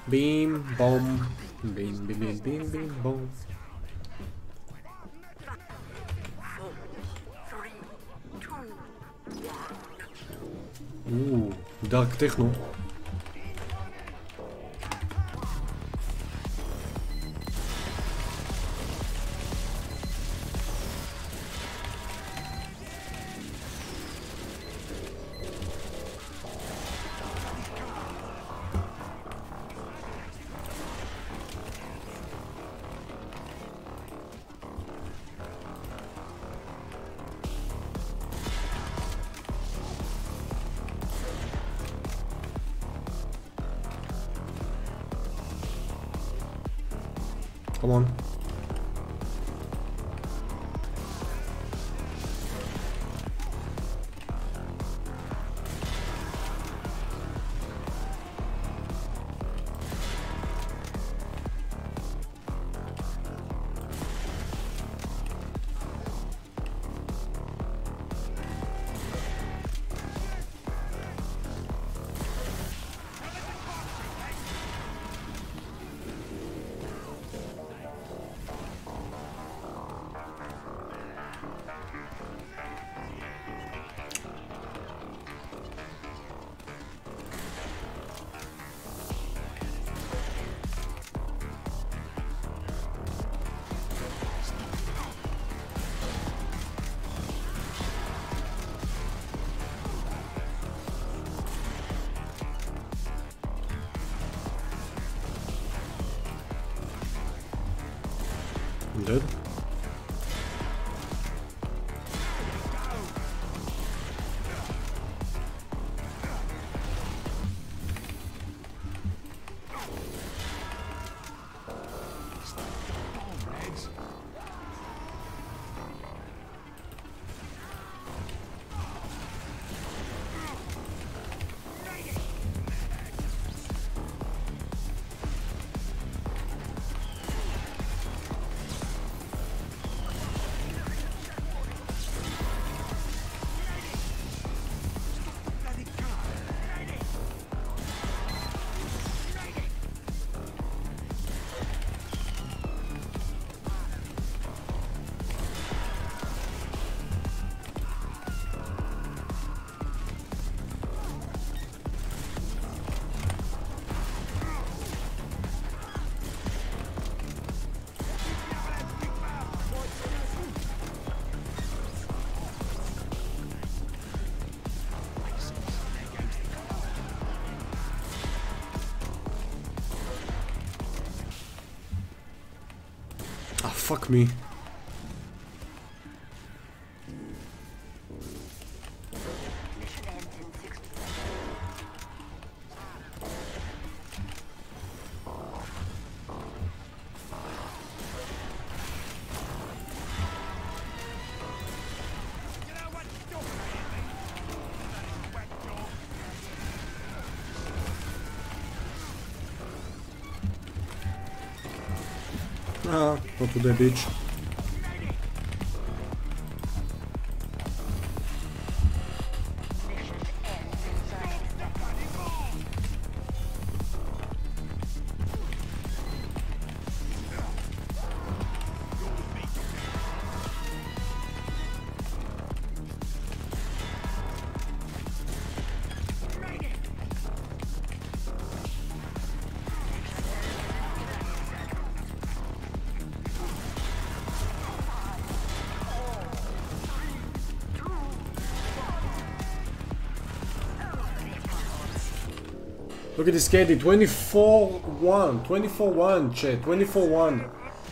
Beam, bomb. Beam, beam, beam, beam, beam, bomb. Ooh, dark techno. Come on. I'm dead. Ah, fuck me. Ah, not today, bitch. Look at this KD, 24-1, 24-1, chat, 24-1.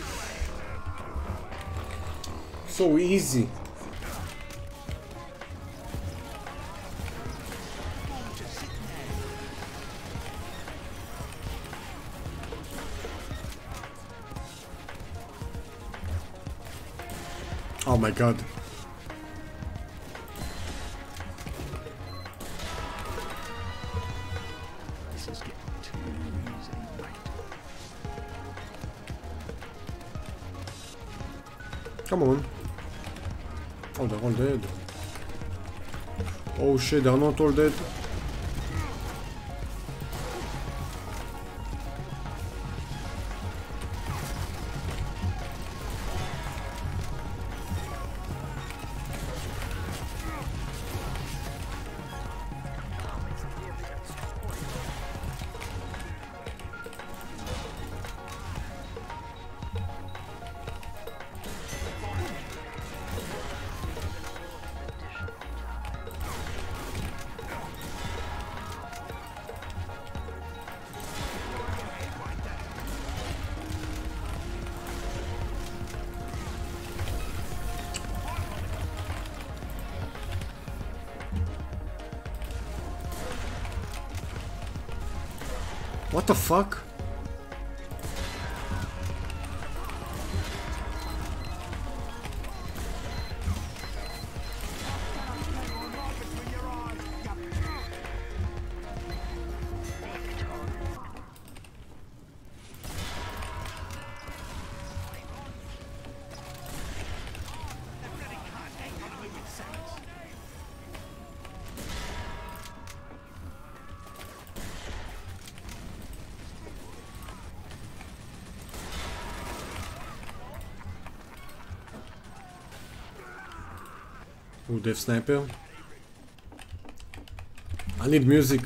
So easy. Oh my god. Come on. Oh, they're all dead. Oh shit, they're not all dead. What the fuck? Ooh, Death Sniper. I need music.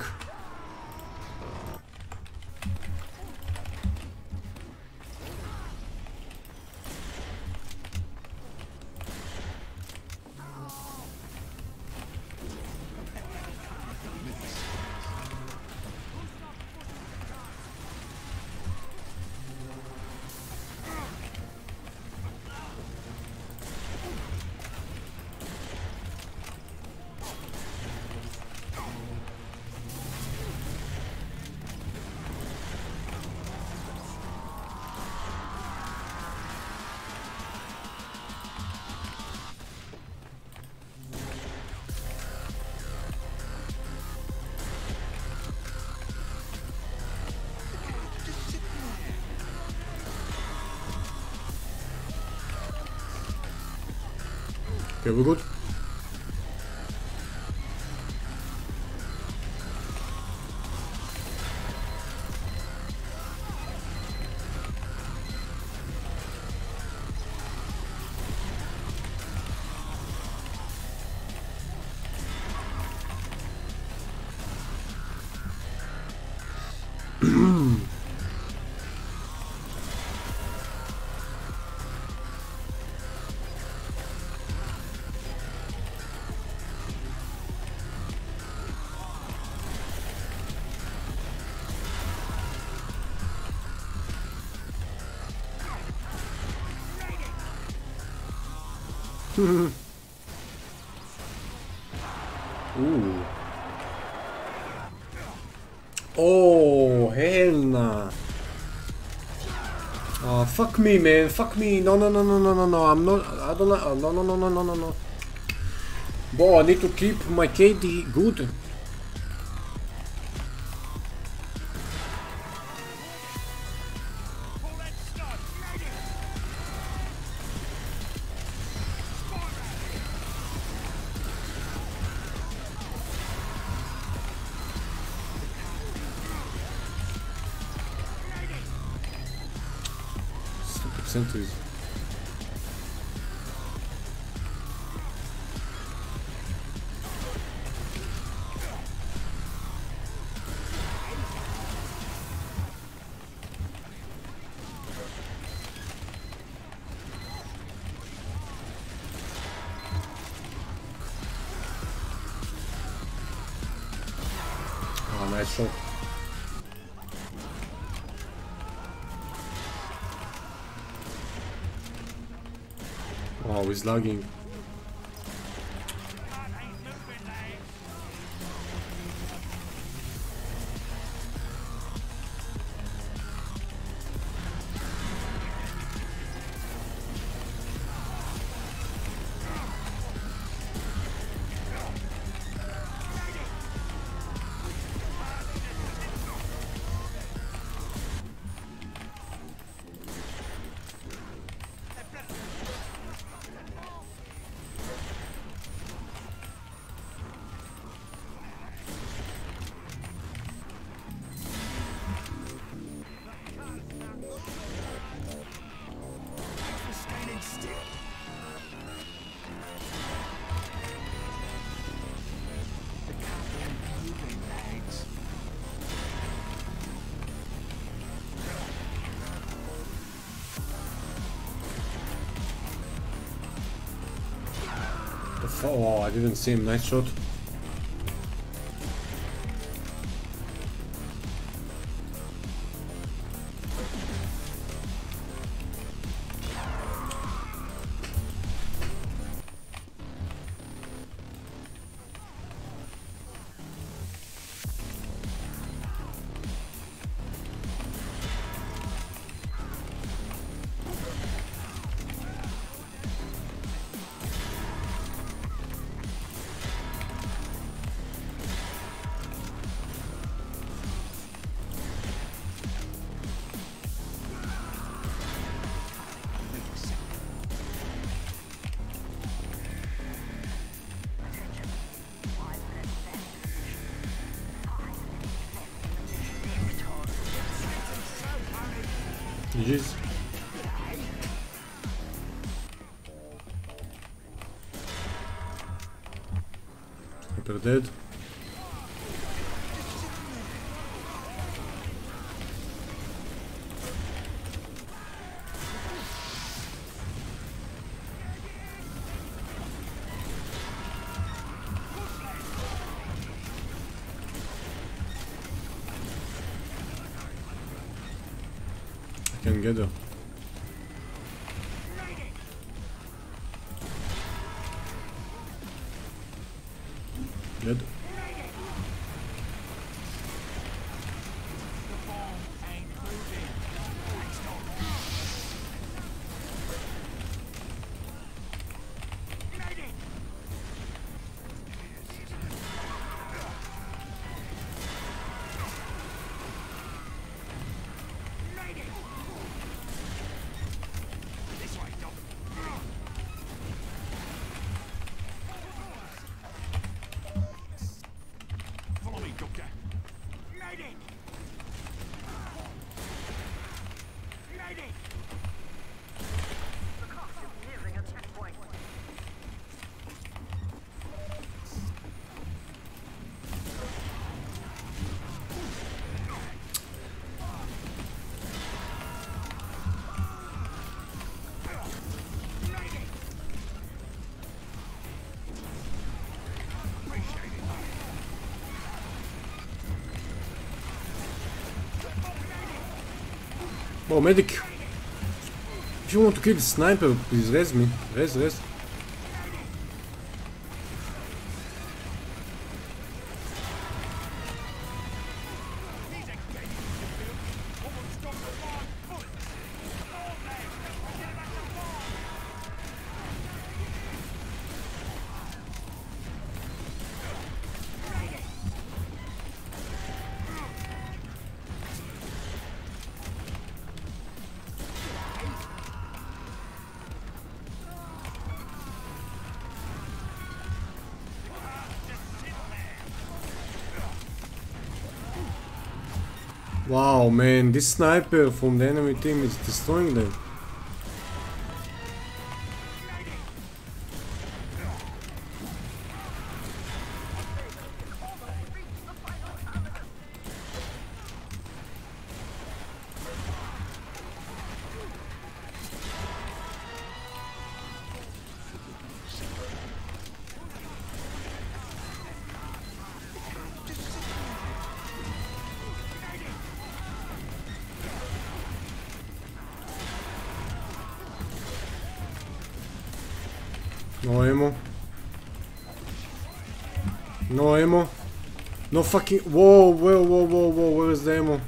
Okay, we're good. Ooh. Oh, hell nah. Oh, fuck me, man. Fuck me. No, no, no, no, no, no, no. I'm not. I don't like. No, no, no, no, no, no, no. Bro, I need to keep my KD good. Sentries. Oh, nice shot. Oh, he's lagging. Oh, I didn't see him. Nice shot. GG's. Hyper dead. I can get her. Dead. Oh, medic! If you want to kill the sniper, please res me. Res. Wow, man, this sniper from the enemy team is destroying them. No ammo. No ammo. No fucking. Whoa, where is the ammo?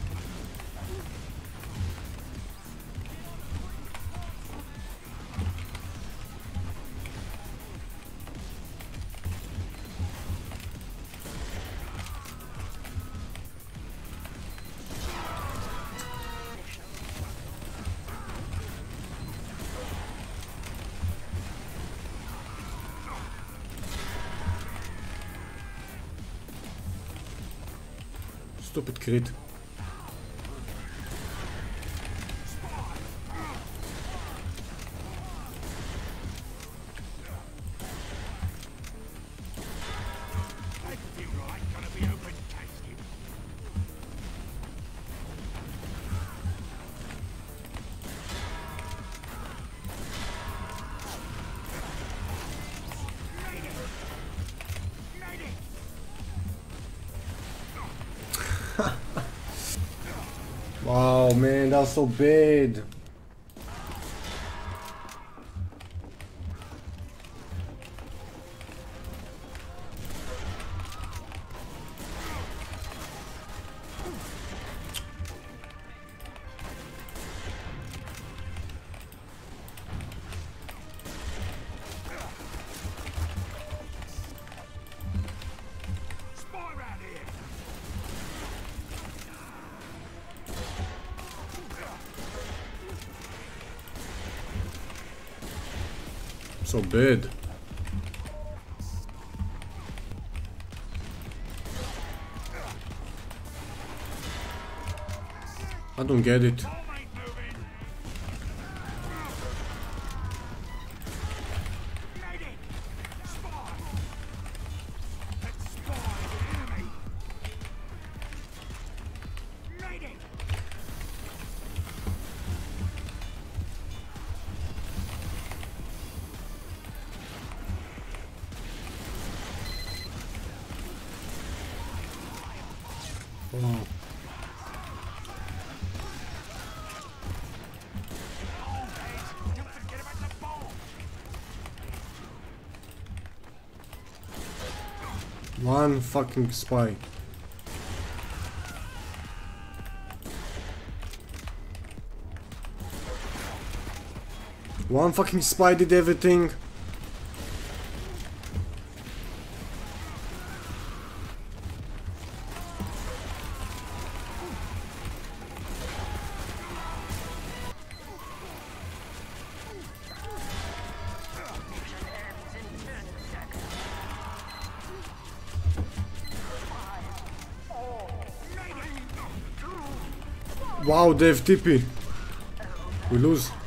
Stupid crit. Wow, man, that was so bad. So bad. I don't get it. Wow. One fucking spy. One fucking spy did everything. Wow, they have TP. We lose.